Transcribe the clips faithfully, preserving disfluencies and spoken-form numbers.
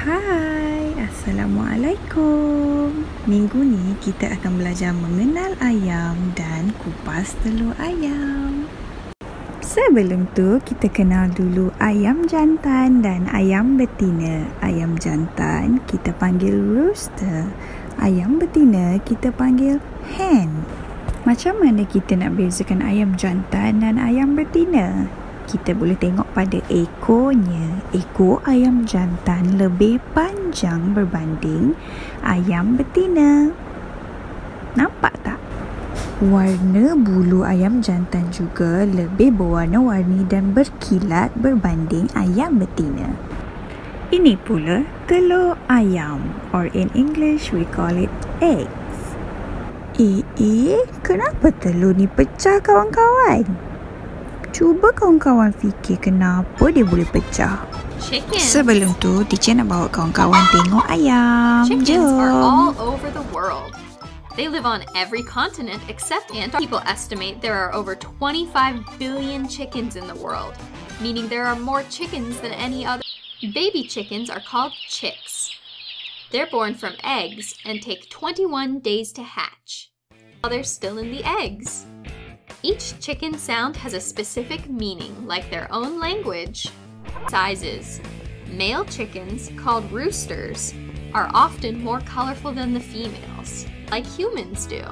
Hai, Assalamualaikum. Minggu ni kita akan belajar mengenal ayam dan kupas telur ayam. Sebelum tu, kita kenal dulu ayam jantan dan ayam betina. Ayam jantan kita panggil rooster. Ayam betina kita panggil hen. Macam mana kita nak bezakan ayam jantan dan ayam betina? Kita boleh tengok pada ekornya. Ekor ayam jantan lebih panjang berbanding ayam betina. Nampak tak? Warna bulu ayam jantan juga lebih berwarna-warni dan berkilat berbanding ayam betina. Ini pula telur ayam, or in English we call it eggs. Eh, eh, kenapa telur ni pecah kawan-kawan? Cuba kawan-kawan fikir kenapa dia boleh pecah. Chickens. Sebelum tu, teacher nak bawa kawan-kawan tengok ayam. Chickens Jom. are all over the world. They live on every continent except Antarctica. People estimate there are over twenty-five billion chickens in the world, meaning there are more chickens than any other. Baby chickens are called chicks. They're born from eggs and take twenty-one days to hatch while they're still in the eggs. Each chicken sound has a specific meaning, like their own language. Sizes. Male chickens, called roosters, are often more colorful than the females, like humans do.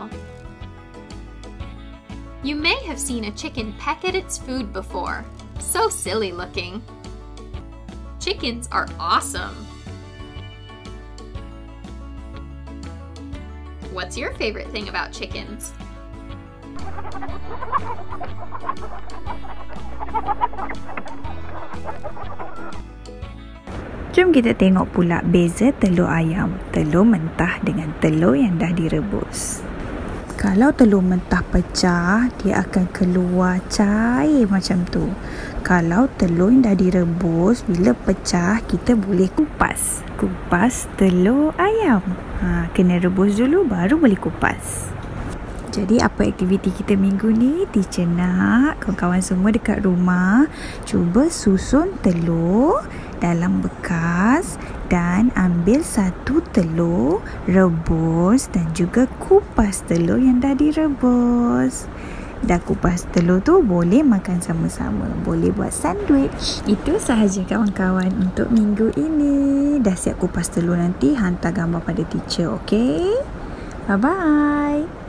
You may have seen a chicken peck at its food before. So silly looking. Chickens are awesome. What's your favorite thing about chickens? Jom kita tengok pula beza telur ayam. Telur mentah dengan telur yang dah direbus. Kalau telur mentah pecah, dia akan keluar cair macam tu. Kalau telur yang dah direbus, bila pecah, kita boleh kupas. Kupas telur ayam. Ha, kena rebus dulu, baru boleh kupas. Jadi apa aktiviti kita minggu ni? Teacher nak kawan-kawan semua dekat rumah cuba susun telur dalam bekas dan ambil satu telur, rebus dan juga kupas telur yang dah direbus. Dah kupas telur tu boleh makan sama-sama, boleh buat sandwich. Itu sahaja kawan-kawan untuk minggu ini. Dah siap kupas telur, nanti hantar gambar pada teacher, okey? Bye-bye.